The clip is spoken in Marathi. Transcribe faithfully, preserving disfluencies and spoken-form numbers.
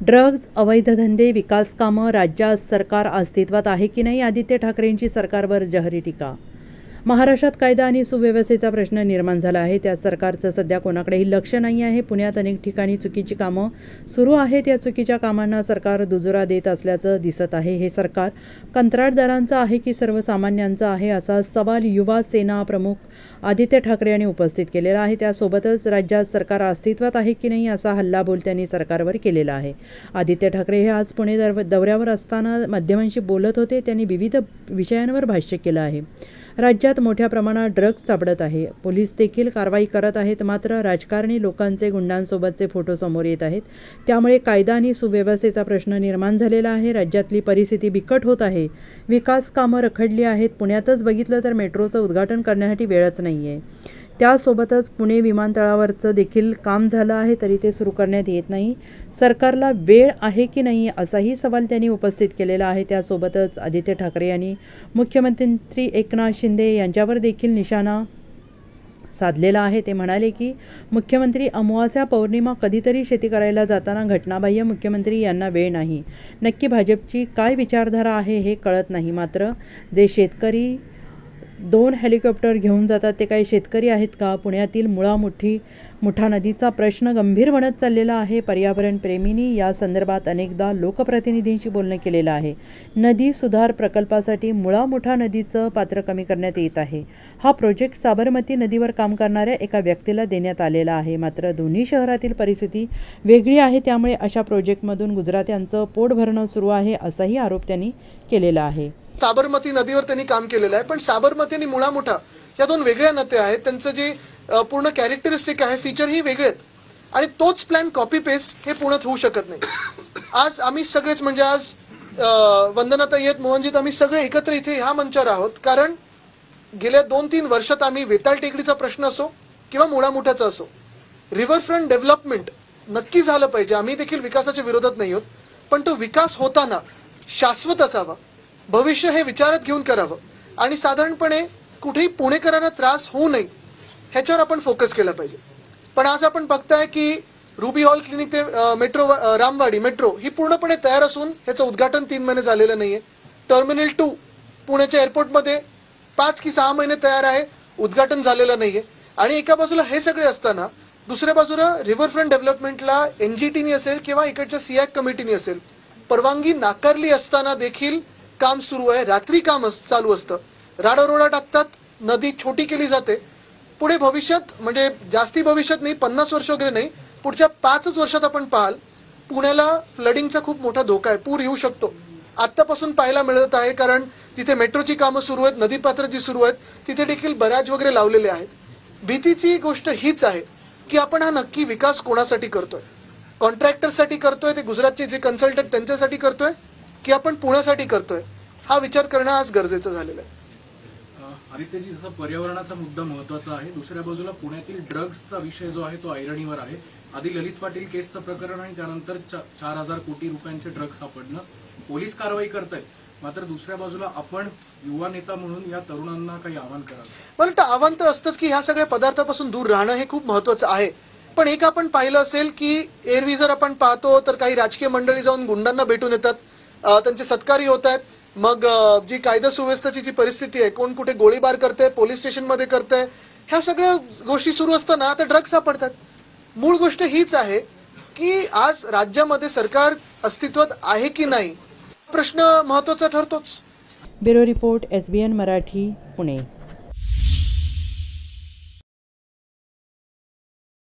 ड्रग्ज, अवैध धंदे, विकास कामं, राज्यात सरकार अस्तित्वात आहे की नाही? आदित्य ठाकरेंची सरकारवर जहरी टीका. महाराष्ट्रात कायदा आणि सुव्यवस्थेचा प्रश्न निर्माण झाला आहे. त्या सरकारचं सध्या कोणाकडेही लक्ष नाही आहे. पुण्यात अनेक ठिकाणी चुकीची कामं सुरू आहेत. या चुकीच्या कामांना सरकार दुजोरा देत असल्याचं दिसत आहे. हे सरकार कंत्राटदारांचं आहे की सर्वसामान्यांचं आहे, असा सवाल युवा सेना प्रमुख आदित्य ठाकरे यांनी उपस्थित केलेला आहे. त्यासोबतच राज्यात सरकार अस्तित्वात आहे की नाही असा हल्लाबोल त्यांनी सरकारवर केलेला आहे. आदित्य ठाकरे हे आज पुणे दौऱ्यावर असताना माध्यमांशी बोलत होते. त्यांनी विविध विषयांवर भाष्य केलं आहे. राज्यात मोठ्या प्रमाणात ड्रग्ज सापडत आहे. पोलीस देखील कारवाई करत आहेत. मात्र राजकारणी लोकांचे गुंडांसोबतचे फोटो समोर येत आहेत. त्यामुळे कायदा आणि सुव्यवस्थेचा प्रश्न निर्माण झालेला आहे. राज्यातली परिस्थिती बिकट होत आहे. विकास कामं रखडली आहेत. पुण्यातच बघितलं तर मेट्रोचं उद्घाटन करण्यासाठी वेळच नाही आहे. त्यासोबतच पुणे विमानतळावरचं देखील काम झालं आहे, तरी ते सुरू करण्यात येत नाही. सरकारला वेळ आहे की नाही असाही सवाल त्यांनी उपस्थित केलेला आहे. त्यासोबतच आदित्य ठाकरे यांनी मुख्यमंत्री एकनाथ शिंदे यांच्यावर देखील निशाणा साधलेला आहे. ते म्हणाले की मुख्यमंत्री अमावास्या पौर्णिमा कधीतरी शेती करायला जाताना घटनाबाह्य मुख्यमंत्री यांना वेळ नाही. नक्की भाजपची काय विचारधारा आहे हे कळत नाही. मात्र जे शेतकरी दोन हेलिकॉप्टर घेऊन जातात ते काही शेतकरी आहेत का? पुण्यातील मुळा मुठी मुठा नदीचा प्रश्न गंभीर बनत चाललेला आहे. पर्यावरण प्रेमींनी या संदर्भात अनेकदा लोकप्रतिनिधींशी बोलणं केलेलं आहे. नदी सुधार प्रकल्पासाठी मुळा मुठा नदीचं पात्र कमी करण्यात येत आहे. हा प्रोजेक्ट साबरमती नदीवर काम करणाऱ्या एका व्यक्तीला देण्यात आलेला आहे. मात्र दोन्ही शहरातील परिस्थिती वेगळी आहे. त्यामुळे अशा प्रोजेक्टमधून गुजरात्यांचं पोट भरणं सुरू आहे, असाही आरोप त्यांनी केलेला आहे. साबरमती नदीवर त्यांनी काम केलेलं आहे, पण साबरमती आणि मुळा मुठा या दोन वेगळ्या नद्या आहेत. त्यांचं जे पूर्ण कॅरेक्टरिस्टिक आहे, फीचर ही वेगळे आहेत आणि तोच प्लॅन कॉपी पेस्ट हे पुण्यात होऊ शकत नाही. आज आम्ही सगळेच म्हणजे आज वंदनाताई आहेत, मोहनजीत, आम्ही सगळे एकत्र इथे ह्या मंचावर आहोत कारण गेल्या दोन तीन वर्षात आम्ही वेताळ टेकडीचा प्रश्न असो किंवा मुळा मुठाचा असो, रिव्हरफ्रंट डेव्हलपमेंट नक्की झालं पाहिजे. आम्ही देखील विकासाच्या विरोधात नाही आहोत, पण तो विकास होताना शाश्वत असावा, भविष्य हे विचारात घेऊन करावं आणि साधारणपणे कुठेही पुणेकरांना त्रास होऊ नये ह्याच्यावर आपण फोकस केला पाहिजे. पण आज आपण बघताय की रुबी हॉल क्लिनिक ते मेट्रो रामवाडी मेट्रो ही पूर्णपणे तयार असून ह्याचं उद्घाटन तीन महिने झालेलं नाहीये. टर्मिनल टू पुण्याच्या एअरपोर्टमध्ये पाच की सहा महिने तयार आहे, उद्घाटन झालेलं नाहीये. आणि एका बाजूला हे सगळे असताना दुसऱ्या बाजूला रिव्हरफ्रंट डेव्हलपमेंटला एनजीटीनी असेल किंवा इकडच्या सियाक कमिटीनी असेल परवानगी नाकारली असताना देखील काम सुरू आहे. रात्री काम चालू असतं, राडारोडा टाकतात, नदी छोटी केली जाते. पुढे भविष्यात म्हणजे जास्ती भविष्यात नाही, पन्नास वर्ष वगैरे नाही, पुढच्या पाचच वर्षात आपण पाहाल पुण्याला फ्लडिंगचा खूप मोठा धोका आहे, पूर येऊ शकतो. आत्तापासून पाहायला मिळत आहे कारण जिथे मेट्रोची कामं सुरू आहेत, नदीपात्र जी सुरू आहेत तिथे देखील बऱ्याच वगैरे लावलेले आहेत. भीतीची गोष्ट हीच आहे की आपण हा नक्की विकास कोणासाठी करतोय? कॉन्ट्रॅक्टरसाठी करतोय, ते गुजरातचे जे कन्सल्टंट त्यांच्यासाठी करतोय की आपण पुण्यासाठी करतोय? हा विचार करणं आज गरजेचं झालेलं आहे. आदित्यजी, जसा पर्यावरणाचा मुद्दा महत्वाचा आहे, दुसऱ्या बाजूला पुण्यातील ड्रग्जचा विषय जो आहे तो ऐरणीवर आहे. आधी ललित पाटील केसचं प्रकरण आणि त्यानंतर चार हजार कोटी रुपयांचे ड्रग्ज सापडणं, पोलीस कारवाई करतायत. मात्र दुसऱ्या बाजूला आपण युवा नेता म्हणून या तरुणांना काही आवाहन कराल? मला वाटतं आव्हान तर असतंच की ह्या सगळ्या पदार्थापासून दूर राहणं हे खूप महत्वाचं आहे. पण एक आपण पाहिलं असेल की एरवी जर आपण पाहतो तर काही राजकीय मंडळी जाऊन गुंडांना भेटून येतात, त्यांचे सत्कारही होत आहेत. मग जी कायदा सुव्यवस्थेची जी परिस्थिती आहे, कोण कुठे गोळीबार करते, पोलीस स्टेशनमध्ये करते, ह्या सगळ्या गोष्टी सुरू असताना आता ड्रग्ज सापडतात. मूळ गोष्ट हीच आहे की आज राज्यामध्ये सरकार अस्तित्वात आहे की नाही प्रश्न महत्वाचा ठरतोच. Bureau report, SBN Marathi, Pune.